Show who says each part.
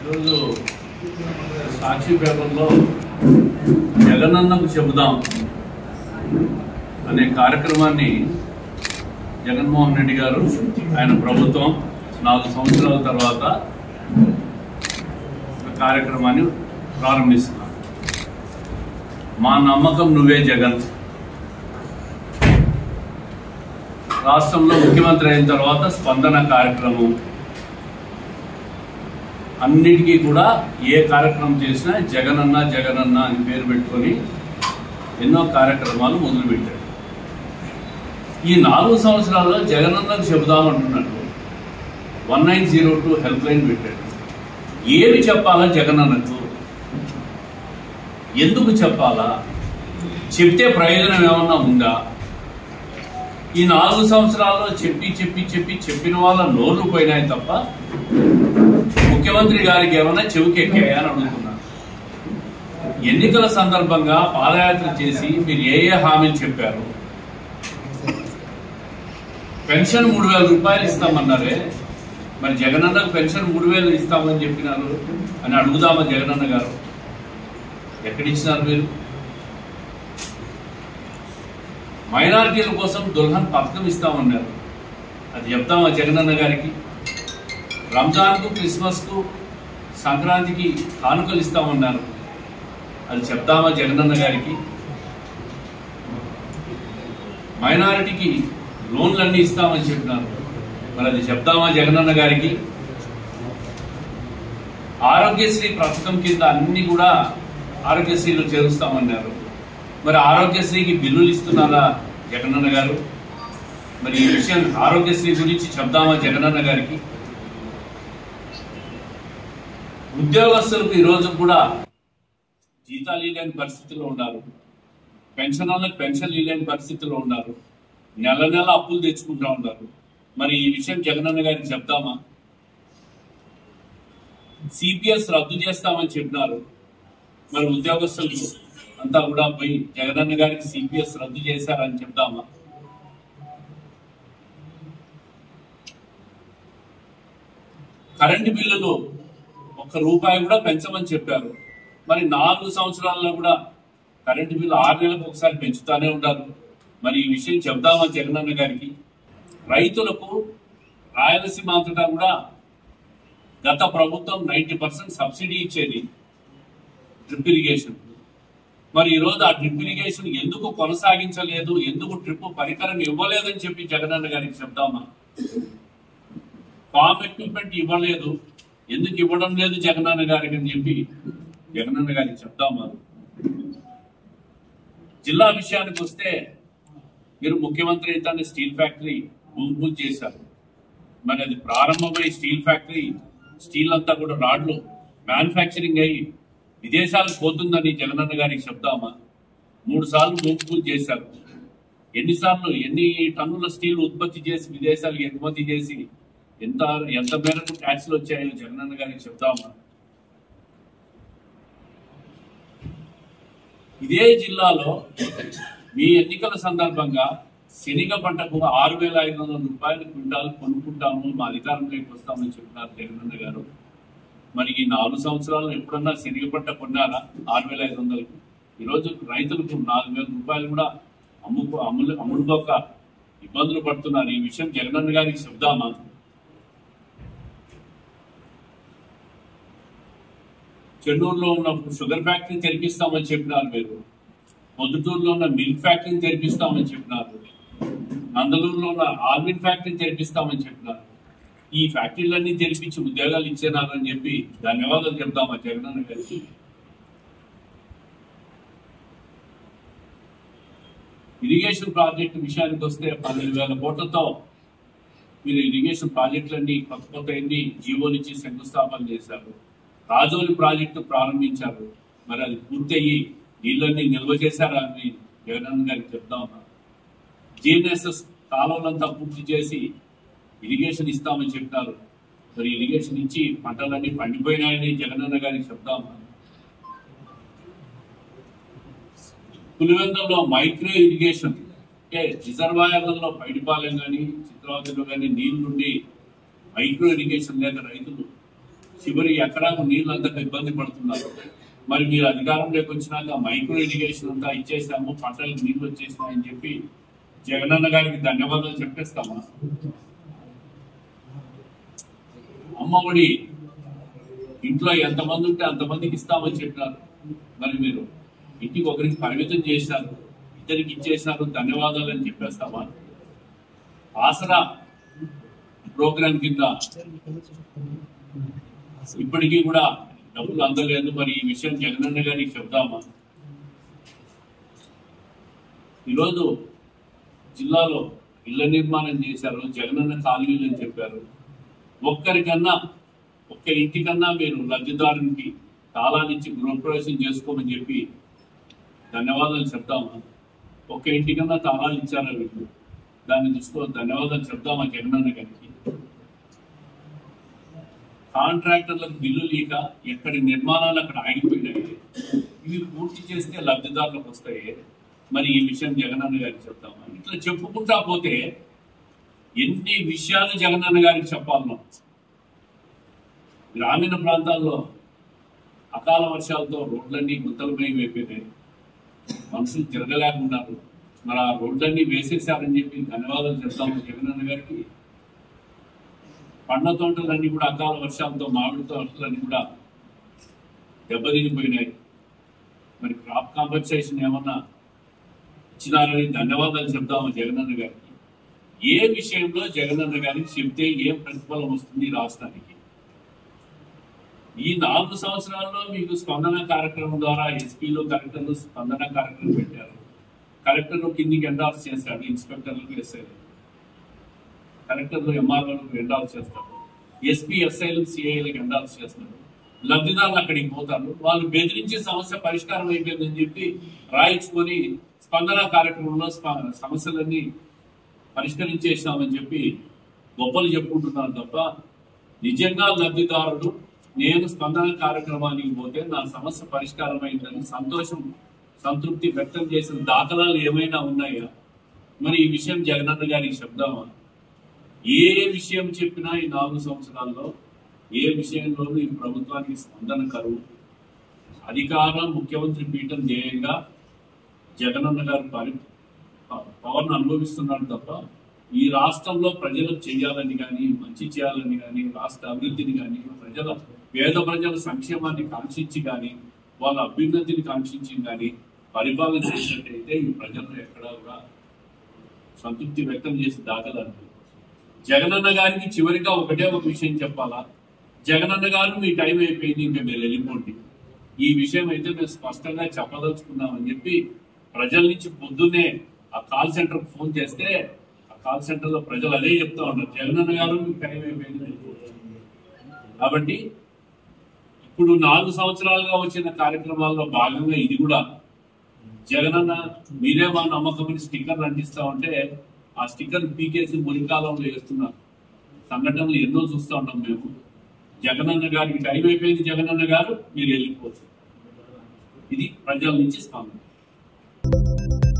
Speaker 1: ఈరోజు సాక్షి పేపర్లో జగనన్నకు చెబుదాం అనే కార్యక్రమాన్ని జగన్మోహన్ రెడ్డి గారు ఆయన ప్రభుత్వం 4 సంవత్సరాల తర్వాత కార్యక్రమాన్ని ప్రారంభిస్తున్నారు. మా నమ్మకం నువ్వే జగన్. రాష్ట్రంలో ముఖ్యమంత్రి అయిన తర్వాత స్పందన కార్యక్రమం అన్నిటికీ కూడా ఏ కార్యక్రమం చేసినా జగనన్న జగనన్న అని పేరు పెట్టుకొని ఎన్నో కార్యక్రమాలు మొదలుపెట్టాడు. ఈ 4 సంవత్సరాల్లో జగనన్నకు చెబుదామంటున్నట్టు 1902 హెల్ప్ లైన్ పెట్టాడు. ఏమి చెప్పాలా జగనన్నకు? ఎందుకు చెప్పాలా? చెప్తే ప్రయోజనం ఏమన్నా ఉందా? ఈ 4 సంవత్సరాల్లో చెప్పిన వాళ్ళ నోర్లు పోయినాయి తప్ప ముఖ్యమంత్రి గారికి ఏమన్నా చెవికెక్కాయా అని అడుగుతున్నారు. ఎన్నికల సందర్భంగా పాదయాత్ర చేసి మీరు ఏ హామీలు చెప్పారు? పెన్షన్ 3000 రూపాయలు ఇస్తామన్నారే, మరి జగనన్నకు పెన్షన్ 3000 ఇస్తామని చెప్పినారు అని అడుగుదామా జగనన్న గారు? ఎక్కడిచ్చినారు మీరు? మైనారిటీల కోసం దుల్హన్ పథకం ఇస్తామన్నారు, అది చెప్తామా జగనన్న గారికి? రంజాన్కు క్రిస్మస్కు సంక్రాంతికి కానుకలు ఇస్తామన్నారు, అది చెప్తామా జగనన్న గారికి? మైనారిటీకి లోన్లన్నీ ఇస్తామని చెప్పినారు, మరి అది చెప్తామా జగనన్న గారికి? ఆరోగ్యశ్రీ పథకం కింద అన్ని కూడా ఆరోగ్యశ్రీలో చేరుస్తామన్నారు, మరి ఆరోగ్యశ్రీకి బిల్లులు ఇస్తున్నారా జగనన్న గారు? మరి ఈ విషయం ఆరోగ్యశ్రీ గురించి చెప్దామా జగనన్న గారికి? ఉద్యోగస్తులకు ఈరోజు కూడా జీతాలు ఇవ్వలేని పరిస్థితిలో ఉన్నారు, పెన్షనర్లకు పెన్షన్లు ఇవ్వలేని పరిస్థితిలో ఉన్నారు, నెల నెల అప్పులు తెచ్చుకుంటా ఉన్నారు. మరి ఈ విషయం జగనన్న గారికి చెప్తామా? సిపిఎస్ రద్దు చేస్తామని చెప్పినారు, మరి ఉద్యోగస్తులు అంతా కూడా పోయి జగనన్న గారికి సిపిఎస్ రద్దు చేశారని చెప్తామా? కరెంటు బిల్లులు ₹1 కూడా పెంచమని చెప్పారు, మరి 4 సంవత్సరాల్లో కూడా కరెంటు బిల్లు 6 నెలలకు ఒకసారి పెంచుతానే ఉన్నారు. మరి ఈ విషయం చెప్దామా జగనన్న గారికి? రైతులకు రాయలసీమ అంతటా కూడా గత ప్రభుత్వం 90% సబ్సిడీ ఇచ్చేది డ్రిప్ ఇరిగేషన్. మరి ఈరోజు ఆ డ్రిప్ ఇరిగేషన్ ఎందుకు కొనసాగించలేదు, ఎందుకు డ్రిప్ పరికరం ఇవ్వలేదని చెప్పి జగనన్న గారికి చెప్తామా? ఫార్మ్ ఎక్విప్మెంట్ ఇవ్వలేదు, ఎందుకు ఇవ్వడం లేదు జగనన్న గారికి అని చెప్పి జగనన్న గారికి చెప్తామా? జిల్లా విషయానికి వస్తే మీరు ముఖ్యమంత్రి అయితే స్టీల్ ఫ్యాక్టరీ భూమి పూజ చేశారు, మరి అది ప్రారంభమై స్టీల్ ఫ్యాక్టరీ స్టీల్ అంతా కూడా రాడ్లు మ్యానుఫ్యాక్చరింగ్ అయ్యి విదేశాలకు పోతుందని జగనన్న గారికి చెప్తామా? 3 సార్లు భూమి పూజ చేశారు. ఎన్ని టన్నుల స్టీల్ ఉత్పత్తి చేసి విదేశాలకు ఎగుమతి చేసి ఎంత మేరకు ట్యాక్స్లు వచ్చాయో జగనన్న గారికి చెప్తామా? ఇదే జిల్లాలో మీ ఎన్నికల సందర్భంగా శనగ పంటకు 6500 రూపాయలు క్వింటాల్ కొనుక్కుంటాము, మా అధికారంలోకి వస్తామని చెప్పినారు జగనన్న గారు. మరి ఈ 4 సంవత్సరాలు ఎప్పుడన్నా శనగ పంట కొన్నారా 6500కు? ఈరోజు రైతులకు 4000 రూపాయలు కూడా అమ్ముడుపోక ఇబ్బందులు పడుతున్నారు. ఈ విషయం జగనన్న గారికి చెప్దామా? చెన్నూరులో ఉన్న షుగర్ ఫ్యాక్టరీ తెరిపిస్తామని చెప్పినారు మీరు, పొద్దుటూరులో ఉన్న మిల్క్ ఫ్యాక్టరీని తెరిపిస్తామని చెప్పినారు, నందలూరులో ఉన్న ఆల్మిన్ ఫ్యాక్టరీని తెరిపిస్తామని చెప్పినారు. ఈ ఫ్యాక్టరీలన్నీ తెరిపించి ఉద్యోగాలు ఇచ్చేనారని చెప్పి ధన్యవాదాలు చెప్తామా జగనన్న గారికి? ఇరిగేషన్ ప్రాజెక్టు విషయానికి వస్తే 12,000 కోట్లతో మీరు ఇరిగేషన్ ప్రాజెక్టులన్నీ కొత్త ఎన్ని జీవోలు ఇచ్చి శంకుస్థాపన చేశారు. రాజోలి ప్రాజెక్టు ప్రారంభించారు, మరి అది పూర్తయ్యి నీళ్ళన్నీ నిల్వ చేశారా అని జగనన్న గారికి చెప్తామా? జీఎన్ఎస్ఎస్ కాలువలంతా పూర్తి చేసి ఇరిగేషన్ ఇస్తామని చెప్పినారు, మరి ఇరిగేషన్ ఇచ్చి పంటలన్నీ పండిపోయినాయని జగనన్న గారికి చెప్తామా? పులివెందులలో మైక్రో ఇరిగేషన్ అంటే రిజర్వాయర్లలో పైడిపాలెం కానీ చిత్రావతిలో కానీ నీళ్లుండి మైక్రో ఇరిగేషన్ లేక రైతులు చివరి ఎకరాకు నీళ్ళు అంతా ఇబ్బంది పడుతున్నారు. మరి మీరు అధికారంలోకి వచ్చినాక మైక్రో ఇరిగేషన్ అంతా ఇచ్చేసాము, పంటలకు నీళ్ళు వచ్చేసినాయని చెప్పి జగనన్న గారికి ధన్యవాదాలు చెప్పేస్తామా? అమ్మఒడి ఇంట్లో ఎంతమంది ఉంటే అంతమందికి ఇస్తామని చెప్పినారు. మరి మీరు ఇంటికి ఒకరికి పరిమితం చేసినారు, ఇద్దరికి ఇచ్చేసినారు, ధన్యవాదాలు అని చెప్పేస్తామా? ఆసరా ప్రోగ్రాం కింద ఇప్పటికీ కూడా డబ్బులు అందలేదు. మరి ఈ విషయం జగనన్న గారికి చెప్దామా? ఈరోజు జిల్లాలో ఇళ్ల నిర్మాణం చేశారు, జగనన్న కాలనీలు అని చెప్పారు. ఒక్క ఇంటికన్నా మీరు లబ్ధిదారునికి తాళాన్నిచ్చి గృహప్రవేశం చేసుకోమని చెప్పి ధన్యవాదాలు చెప్తామా? ఒక్క ఇంటికన్నా తాళాలు ఇచ్చారా వీళ్ళు? దాన్ని ధన్యవాదాలు చెప్తామా జగనన్న గారికి? కాంట్రాక్టర్లకు బిల్లు లేక ఎక్కడి నిర్మాణాలు అక్కడ ఆగిపోయినాయి, ఇవి పూర్తి చేస్తే లబ్ధిదారులకు వస్తాయి. మరి ఈ విషయం జగనన్న గారికి చెప్తామా? ఇట్లా చెప్పుకుంటా పోతే ఎన్ని విషయాలు జగనన్న గారికి చెప్పాలనో. గ్రామీణ ప్రాంతాల్లో అకాల వర్షాలతో రోడ్లన్నీ గుంతలమయం అయిపోయినాయి, మనుషులు తిరగలేకున్నారు. మరి ఆ రోడ్లన్నీ వేసేసారని చెప్పి ధన్యవాదాలు చెప్తాము జగనన్న గారికి. పండ్ల తోటలన్నీ కూడా అకాల వర్షాలతో మామిడి తోటలన్నీ కూడా దెబ్బతినిపోయినాయి. మరి క్రాప్ కాంపెన్సేషన్ ఏమన్నా ఇచ్చినారని ధన్యవాదాలు చెప్తాము జగనన్న గారికి. ఏ విషయంలో జగనన్న గారికి చెప్తే ఏం ప్రతిఫలం వస్తుంది రాష్ట్రానికి? ఈ 4 సంవత్సరాల్లో మీకు స్పందన కార్యక్రమం ద్వారా ఎస్పీలు కలెక్టర్లు స్పందన కార్యక్రమం పెట్టారు. కలెక్టర్లు కిందికి ఎండార్స్ చేస్తారు, ఇన్స్పెక్టర్లకు ఎస్ఐలు, కలెక్టర్లు ఎంఆర్ఓలకు ఎండార్స్ చేస్తారు, ఎస్పీ ఎస్ఐలు సిఐలకు ఎండార్స్ చేస్తారు. లబ్ధిదారులు అక్కడికి పోతారు, వాళ్ళు బెదిరించి సమస్య పరిష్కారం అయిపోయిందని చెప్పి రాయించుకొని స్పందన కార్యక్రమంలో సమస్యలన్నీ పరిష్కరించేసామని చెప్పి గొప్పలు చెప్పుకుంటున్నారు తప్ప నిజంగా లబ్ధిదారుడు నేను స్పందన కార్యక్రమానికి పోతే నా సమస్య పరిష్కారం అయిందని సంతృప్తి వ్యక్తం చేసిన దాఖలాలు ఏమైనా ఉన్నాయా? మరి ఈ విషయం జగనన్న గారికి చెప్దామా? ఏ విషయం చెప్పినా ఈ 4 సంవత్సరాల్లో ఏ విషయంలోనూ ఈ ప్రభుత్వానికి స్పందన కరువు. అధికారం ముఖ్యమంత్రి పీఠం ధ్యేయంగా జగనన్న గారు పవర్ను అనుభవిస్తున్నాడు తప్ప ఈ రాష్ట్రంలో ప్రజలకు చేయాలని కానీ, మంచి చేయాలని కానీ, రాష్ట్ర అభివృద్ధిని కానీ, పేద ప్రజల సంక్షేమాన్ని కాంక్షించి కానీ, వాళ్ళ అభ్యున్నతిని కాంక్షించి కానీ పరిపాలన చేసినట్టయితే ఈ ప్రజలు ఎక్కడా కూడా సంతృప్తి వ్యక్తం చేసి దాఖలాలు. జగనన్న గారికి చివరిగా ఒక విషయం చెప్పాలా? జగనన్న గారు మీ టైం అయిపోయింది, ఇంకా మీరు వెళ్ళిపోండి. ఈ విషయం అయితే మేము స్పష్టంగా చెప్పదలుచుకున్నామని చెప్పి ప్రజల నుంచి పొద్దున్నే ఆ కాల్ సెంటర్ ఫోన్ చేస్తే ఆ కాల్ సెంటర్ లో ప్రజలు అదే చెప్తా ఉన్నారు, జగనన్న గారు మీకు టైం అయిపోయింది. కాబట్టి ఇప్పుడు 4 సంవత్సరాలుగా వచ్చిన కార్యక్రమాల్లో భాగంగా ఇది కూడా జగనన్న మీరే మా నమ్మకమని స్టిక్కర్లు అంటిస్తా ఉంటే ఆ స్టిక్కర్ పీకేసి మురికాలంలో వేస్తున్నారు. సంఘటనలు ఎన్నో చూస్తూ ఉంటాం మేము. జగనన్న గారికి టైం అయిపోయింది, జగనన్న గారు మీరు వెళ్ళిపోవచ్చు. ఇది ప్రజల నుంచి స్పందన.